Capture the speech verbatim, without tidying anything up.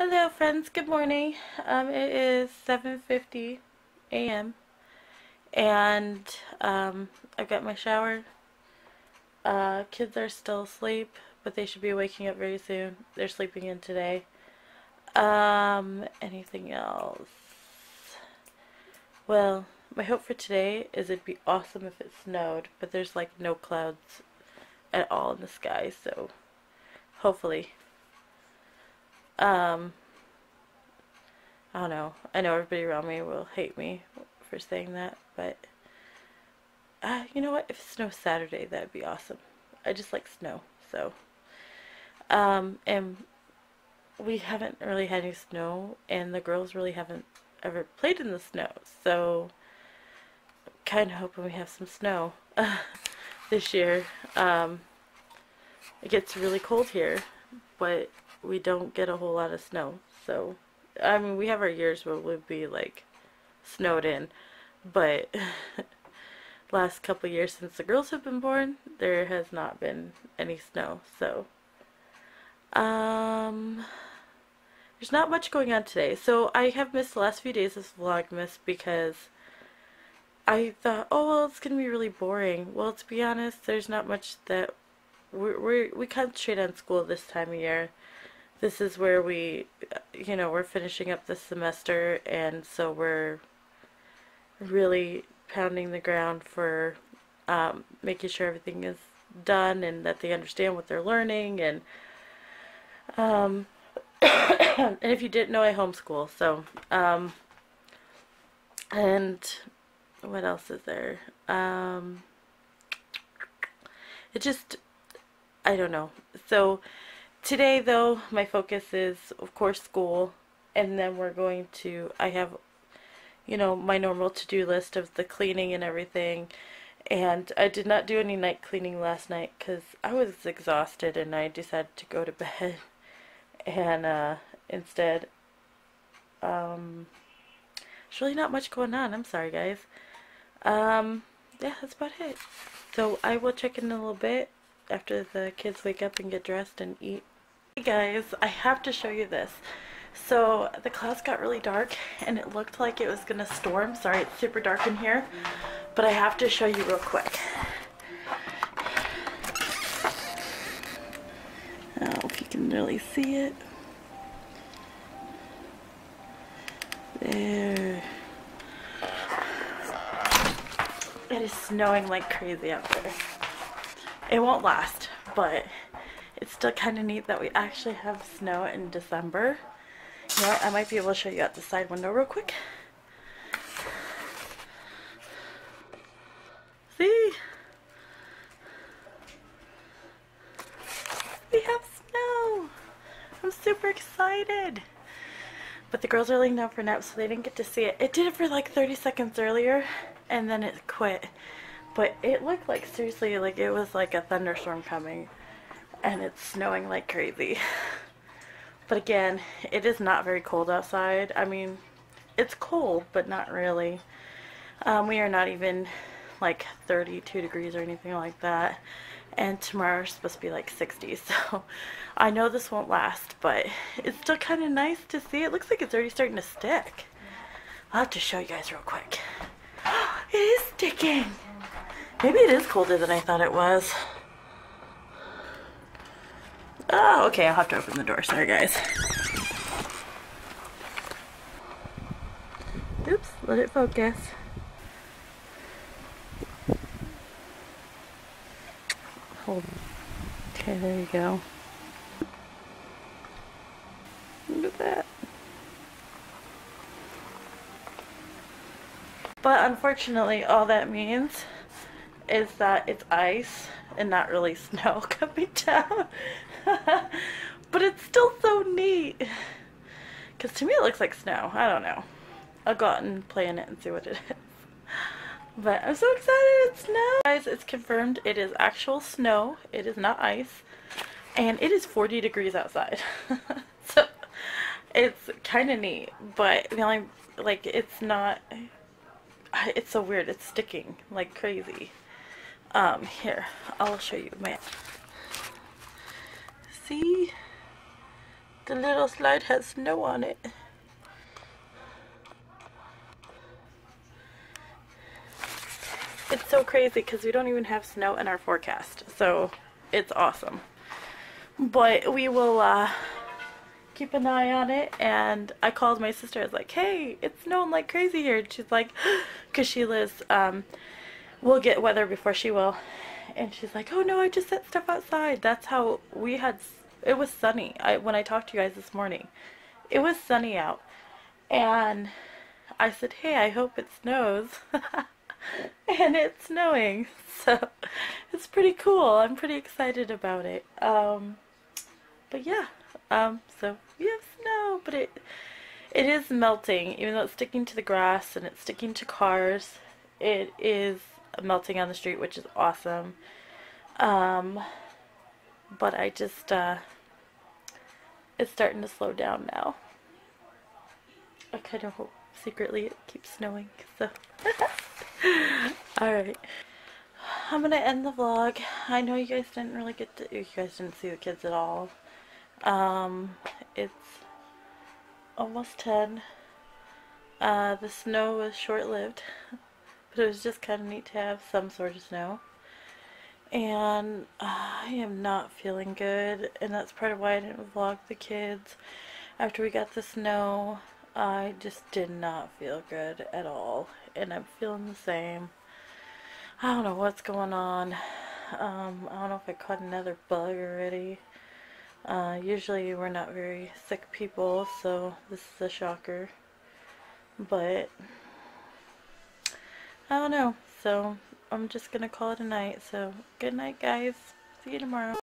Hello friends, good morning. Um, it is seven fifty a m and um, I got my shower. Uh, kids are still asleep, but they should be waking up very soon. They're sleeping in today. Um, anything else? Well, my hope for today is it'd be awesome if it snowed, but there's like no clouds at all in the sky, so hopefully. Um, I don't know. I know everybody around me will hate me for saying that, but uh, you know what? If it snows Saturday, that'd be awesome. I just like snow, so. Um, and we haven't really had any snow, and the girls really haven't ever played in the snow, so kind of hoping we have some snow this year. Um, it gets really cold here, but we don't get a whole lot of snow, so. I mean, we have our years where we'll be like snowed in, but last couple years since the girls have been born, there has not been any snow. So, um, there's not much going on today. So I have missed the last few days of Vlogmas because I thought, oh well, it's gonna be really boring. Well, to be honest, there's not much that we we we concentrate on school this time of year. This is where we, you know, we're finishing up this semester, and so we're really pounding the ground for um, making sure everything is done and that they understand what they're learning. And um, and if you didn't know, I homeschool. So um, and what else is there? Um, it just, I don't know. So. Today, though, my focus is, of course, school, and then we're going to, I have, you know, my normal to-do list of the cleaning and everything, and I did not do any night cleaning last night because I was exhausted, and I decided to go to bed, and uh, instead, um, there's really not much going on. I'm sorry, guys. Um, yeah, that's about it. So I will check in a little bit after the kids wake up and get dressed and eat. Hey guys, I have to show you this. So the clouds got really dark and it looked like it was gonna storm. Sorry, it's super dark in here, but I have to show you real quick. I don't know if you can really see it. There. It is snowing like crazy out there. It won't last, but it's still kind of neat that we actually have snow in December. You know what? I might be able to show you out the side window real quick. See? We have snow! I'm super excited! But the girls are laying down for naps, so they didn't get to see it. It did it for like thirty seconds earlier, and then it quit. But it looked like, seriously, like it was like a thunderstorm coming. And it's snowing like crazy. But again, it is not very cold outside. I mean, it's cold, but not really. Um, we are not even like thirty-two degrees or anything like that. And tomorrow is supposed to be like sixty. So I know this won't last, but it's still kind of nice to see. It looks like it's already starting to stick. I'll have to show you guys real quick. It is sticking. Maybe it is colder than I thought it was. Oh, okay, I'll have to open the door. Sorry, guys. Oops, let it focus. Hold. Okay, there you go. Look at that. But unfortunately, all that means is that it's ice and not really snow coming down. But it's still so neat. Because to me it looks like snow. I don't know. I'll go out and play in it and see what it is. But I'm so excited it's snow. Guys, it's confirmed it is actual snow. It is not ice. And it is forty degrees outside. So it's kind of neat. But the only, like, it's not, it's so weird. It's sticking like crazy. Um, here, I'll show you my, see? The little slide has snow on it. It's so crazy because we don't even have snow in our forecast, so it's awesome. But we will uh, keep an eye on it, and I called my sister. I was like, hey, it's snowing like crazy here. And she's like, because she lives, um, we'll get weather before she will. And she's like, oh no, I just set stuff outside. That's how we had, it was sunny. I when I talked to you guys this morning, it was sunny out. And I said, hey, I hope it snows. And it's snowing, so it's pretty cool. I'm pretty excited about it. Um, but yeah, um, so we have snow, but it it is melting, even though it's sticking to the grass and it's sticking to cars. It is melting on the street, which is awesome. Um, but I just uh, it's starting to slow down now. I kind of hope secretly it keeps snowing, so. Alright, I'm gonna end the vlog. I know you guys didn't really get to, you guys didn't see the kids at all. Um, it's almost ten. Uh, the snow was short-lived, but it was just kind of neat to have some sort of snow. And uh, I am not feeling good, and that's part of why I didn't vlog the kids. After we got the snow, I just did not feel good at all, and I'm feeling the same. I don't know what's going on. Um, I don't know if I caught another bug already. Uh, usually we're not very sick people, so this is a shocker. But, I don't know. So, I'm just gonna call it a night. So, good night, guys. See you tomorrow.